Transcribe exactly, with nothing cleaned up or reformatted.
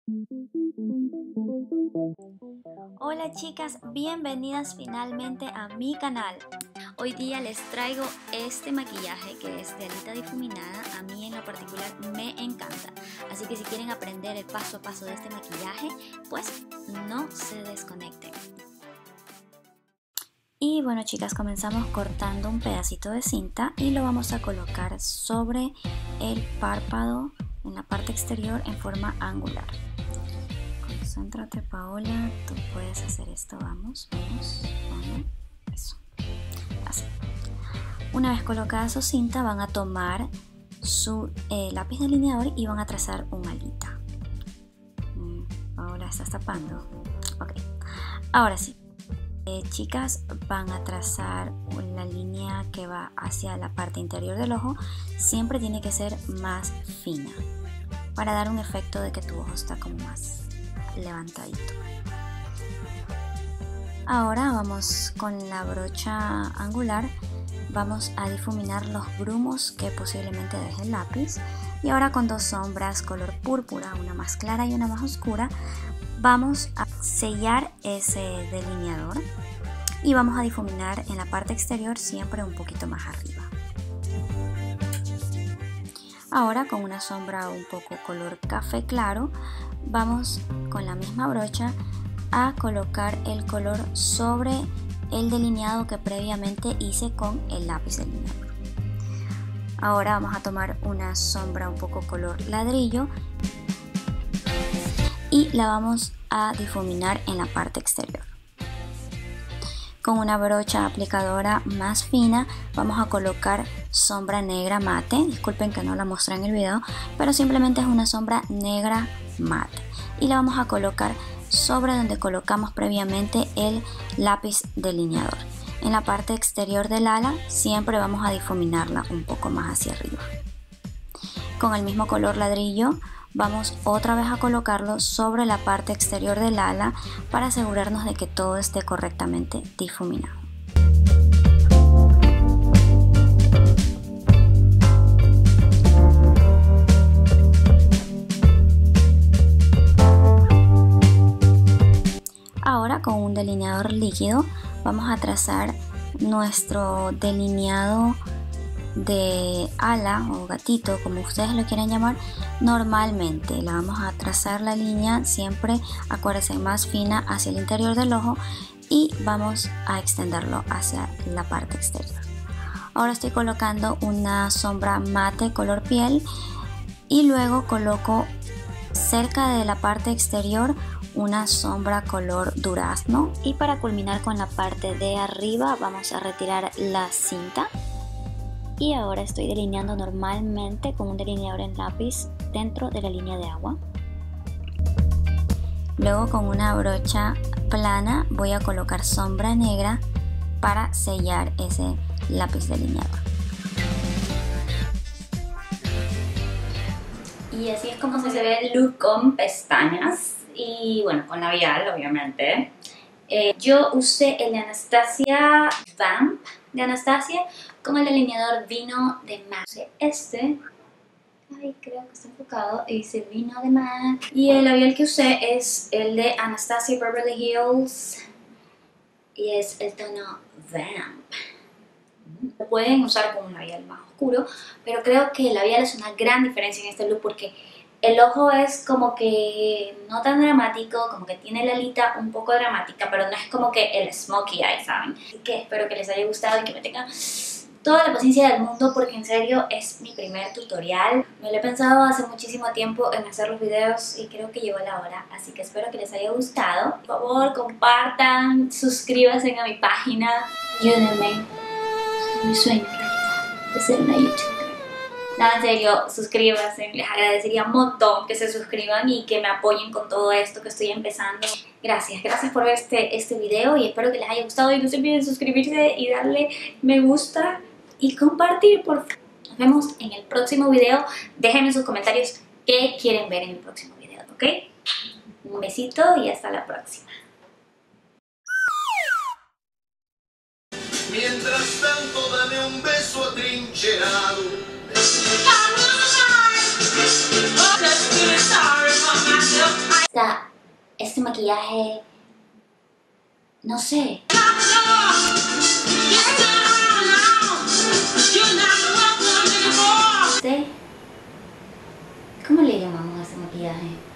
Hola chicas, bienvenidas finalmente a mi canal. Hoy día les traigo este maquillaje que es de alita difuminada. A mí en lo particular me encanta, así que si quieren aprender el paso a paso de este maquillaje, pues no se desconecten. Y bueno chicas, comenzamos cortando un pedacito de cinta y lo vamos a colocar sobre el párpado en la parte exterior en forma angular. Concéntrate, Paola, tú puedes hacer esto, vamos, vamos, vamos, eso, así. Una vez colocada su cinta van a tomar su eh, lápiz delineador y van a trazar un alita. Mm, Paola, ¿estás tapando? Ok, ahora sí. Eh, chicas, van a trazar la línea que va hacia la parte interior del ojo. Siempre tiene que ser más fina para dar un efecto de que tu ojo está como más levantadito. Ahora vamos con la brocha angular, vamos a difuminar los grumos que posiblemente deje el lápiz. Y ahora con dos sombras color púrpura, una más clara y una más oscura, vamos a sellar ese delineador y vamos a difuminar en la parte exterior siempre un poquito más arriba. Ahora con una sombra un poco color café claro, vamos con la misma brocha a colocar el color sobre el delineado que previamente hice con el lápiz delineador. Ahora vamos a tomar una sombra un poco color ladrillo y la vamos a difuminar en la parte exterior. Con una brocha aplicadora más fina vamos a colocar sombra negra mate. Disculpen que no la mostré en el video, pero simplemente es una sombra negra mate y la vamos a colocar sobre donde colocamos previamente el lápiz delineador. En la parte exterior del ala siempre vamos a difuminarla un poco más hacia arriba. Con el mismo color ladrillo vamos otra vez a colocarlo sobre la parte exterior del ala para asegurarnos de que todo esté correctamente difuminado. Ahora con un delineador líquido vamos a trazar nuestro delineado de ala o gatito, como ustedes lo quieran llamar. Normalmente la vamos a trazar la línea siempre, acuérdense, más fina hacia el interior del ojo y vamos a extenderlo hacia la parte exterior. Ahora estoy colocando una sombra mate color piel y luego coloco cerca de la parte exterior una sombra color durazno, y para culminar con la parte de arriba vamos a retirar la cinta. Y ahora estoy delineando normalmente con un delineador en lápiz dentro de la línea de agua. Luego con una brocha plana voy a colocar sombra negra para sellar ese lápiz delineador. Y así es como se ve el look con pestañas y bueno, con labial obviamente. Eh, yo usé el de Anastasia Vamp de Anastasia con el delineador Vino de MAC. Este, ay, creo que está enfocado, dice Vino de MAC. Y el labial que usé es el de Anastasia Beverly Hills y es el tono Vamp. Lo pueden usar con un labial más oscuro, pero creo que el labial es una gran diferencia en este look porque el ojo es como que no tan dramático, como que tiene la alita un poco dramática, pero no es como que el smokey eye, ¿saben? Así que espero que les haya gustado y que me tengan toda la paciencia del mundo porque en serio es mi primer tutorial. Me lo he pensado hace muchísimo tiempo en hacer los videos y creo que llegó la hora, así que espero que les haya gustado. Por favor, compartan, suscríbanse a mi página, ayúdenme a mi sueño de ser una youtuber. Nada, en serio, suscríbanse, les agradecería un montón que se suscriban y que me apoyen con todo esto que estoy empezando. Gracias, gracias por ver este, este video y espero que les haya gustado y no se olviden suscribirse y darle me gusta y compartir, por favor. Nos vemos en el próximo video. Déjenme en sus comentarios qué quieren ver en el próximo video, ¿ok? Un besito y hasta la próxima. Mientras tanto, dame un beso atrincherado. esta, este maquillaje, no sé. ¿Cómo le llamamos a este maquillaje?